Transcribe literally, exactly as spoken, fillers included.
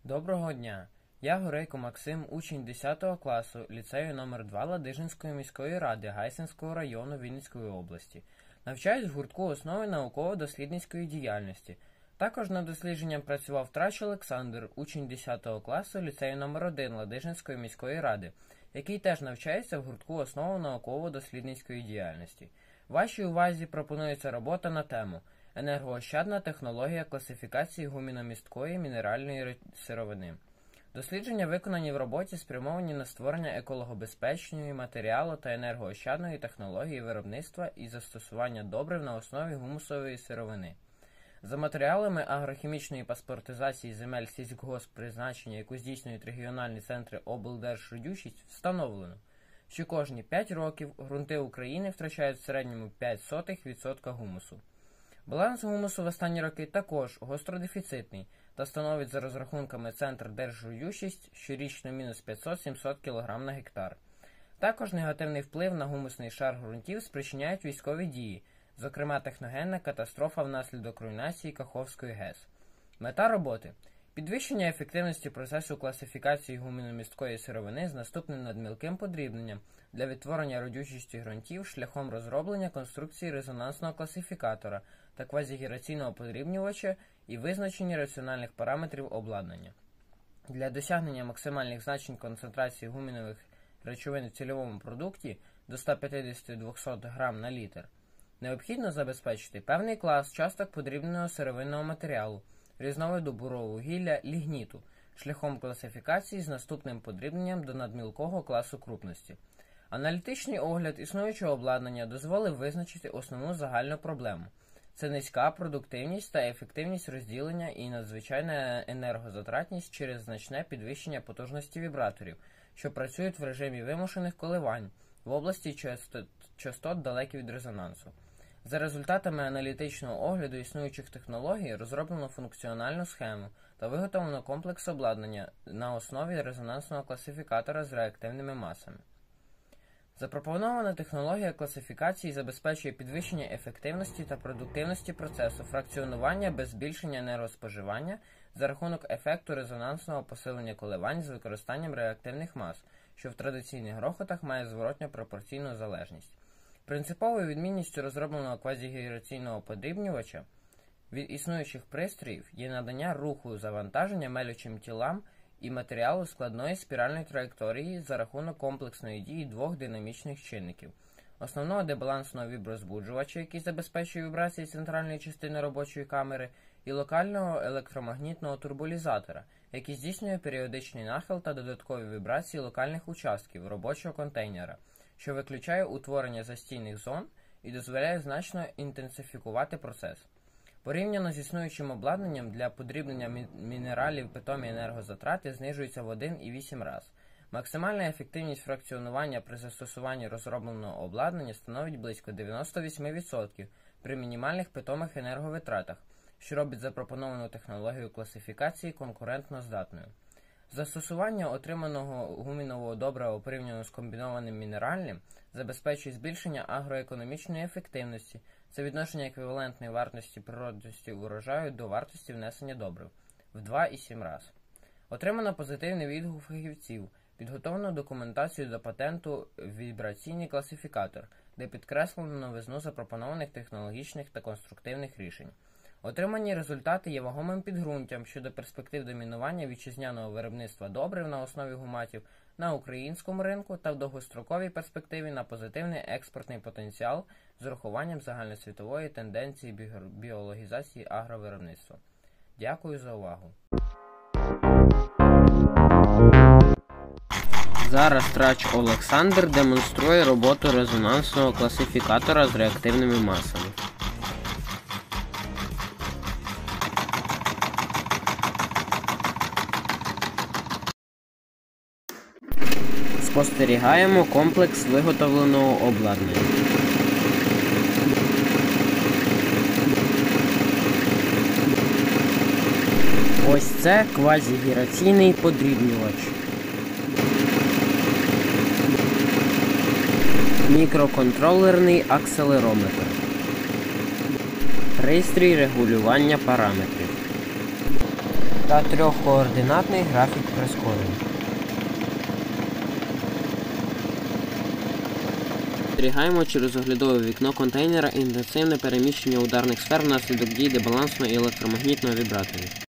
Доброго дня! Я Горейко Максим, учень десятого класу ліцею номер два Ладижинської міської ради Гайсинського району Вінницької області. Навчаюсь в гуртку основи науково-дослідницької діяльності. Також над дослідженням працював Трач Олександр, учень десятого класу ліцею номер один Ладижинської міської ради, який теж навчається в гуртку основи науково-дослідницької діяльності. Вашій увазі пропонується робота на тему «Енергоощадна технологія класифікації гуміномісткої мінеральної сировини». Дослідження, виконані в роботі, спрямовані на створення екологобезпечної, матеріалу та енергоощадної технології виробництва і застосування добрив на основі гумусової сировини. За матеріалами агрохімічної паспортизації земель сільськогосппризначення, яку здійснюють регіональні центри облдержродючість, встановлено, що кожні п'ять років ґрунти України втрачають в середньому п'ять сотих відсотка гумусу. Баланс гумусу в останні роки також гостродефіцитний та становить за розрахунками Центр Держродючість щорічно мінус п'ятсот-сімсот кілограм на гектар. Також негативний вплив на гумусний шар ґрунтів спричиняють військові дії, зокрема техногенна катастрофа внаслідок руйнації Каховської ГЕС. Мета роботи – підвищення ефективності процесу класифікації гуміномісткої сировини з наступним надмілким подрібненням для відтворення родючості ґрунтів шляхом розроблення конструкції резонансного класифікатора та квазігераційного подрібнювача і визначення раціональних параметрів обладнання. Для досягнення максимальних значень концентрації гумінових речовин в цільовому продукті до сто п'ятдесят до двохсот грам на літр необхідно забезпечити певний клас часток подрібненого сировинного матеріалу, різновиду бурового вугілля, лігніту, шляхом класифікації з наступним подрібненням до надмілкого класу крупності. Аналітичний огляд існуючого обладнання дозволив визначити основну загальну проблему. Це низька продуктивність та ефективність розділення і надзвичайна енергозатратність через значне підвищення потужності вібраторів, що працюють в режимі вимушених коливань в області частот, частот далекі від резонансу. За результатами аналітичного огляду існуючих технологій розроблено функціональну схему та виготовлено комплекс обладнання на основі резонансного класифікатора з реактивними масами. Запропонована технологія класифікації забезпечує підвищення ефективності та продуктивності процесу фракціонування без збільшення енергоспоживання за рахунок ефекту резонансного посилення коливань з використанням реактивних мас, що в традиційних грохотах має зворотньо пропорційну залежність. Принциповою відмінністю розробленого квазігераційного подрібнювача від існуючих пристроїв є надання руху завантаження мелючим тілам і матеріалу складної спіральної траєкторії за рахунок комплексної дії двох динамічних чинників – основного дебалансного віброзбуджувача, який забезпечує вібрації центральної частини робочої камери, і локального електромагнітного турболізатора, який здійснює періодичний нахил та додаткові вібрації локальних участків робочого контейнера, що виключає утворення застійних зон і дозволяє значно інтенсифікувати процес. Порівняно з існуючим обладнанням для подрібнення мінералів питомі енергозатрати знижуються в один цілих вісім раз. Максимальна ефективність фракціонування при застосуванні розробленого обладнання становить близько дев'яносто вісім відсотків при мінімальних питомих енерговитратах, що робить запропоновану технологію класифікації конкурентно здатною. Застосування отриманого гумінового добрива порівняно з комбінованим мінеральним забезпечує збільшення агроекономічної ефективності, це відношення еквівалентної вартості природності урожаю до вартості внесення добрив в два цілих сім раз. Отримано позитивний відгук фахівців, підготовлено документацію до патенту «Вібраційний класифікатор», де підкреслено новизну запропонованих технологічних та конструктивних рішень. Отримані результати є вагомим підґрунтям щодо перспектив домінування вітчизняного виробництва добрив на основі гуматів на українському ринку та в довгостроковій перспективі на позитивний експортний потенціал з урахуванням загальносвітової тенденції біологізації агровиробництва. Дякую за увагу. Зараз Трач Олександр демонструє роботу резонансного класифікатора з реактивними масами. Спостерігаємо комплекс виготовленого обладнання. Ось це квазігераційний подрібнювач. Мікроконтролерний акселерометр. Пристрій регулювання параметрів. та трьохкоординатний графік прискорення. Спостерігаємо через оглядове вікно контейнера інтенсивне переміщення ударних сфер внаслідок дії дебалансного і електромагнітного вібраторів.